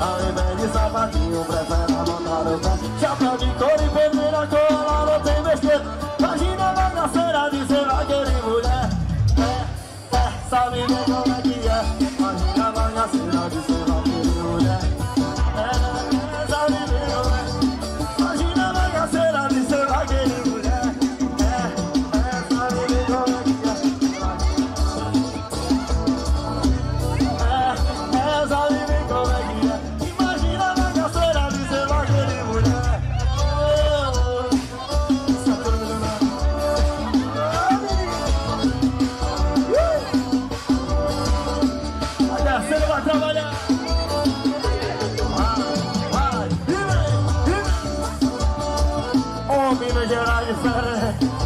Ao invés de sapatinho, prefere montar o pé. Chapéu de couro e pedreira, cola, não tem besteira. Imagina a bagaceira de ser vaqueiro e mulher. Sabe bem como é que é. Imagina a bagaceira de ser vaqueiro e mulher. Sabe bem como é. Imagina a bagaceira de ser vaqueiro e mulher. Sabe bem como é que é. Sabe bem como é que é. Imagina a bagaceira de ser vaqueiro e mulher. A bagaceira vai trabalhar. Vai, Minas Gerais de férias.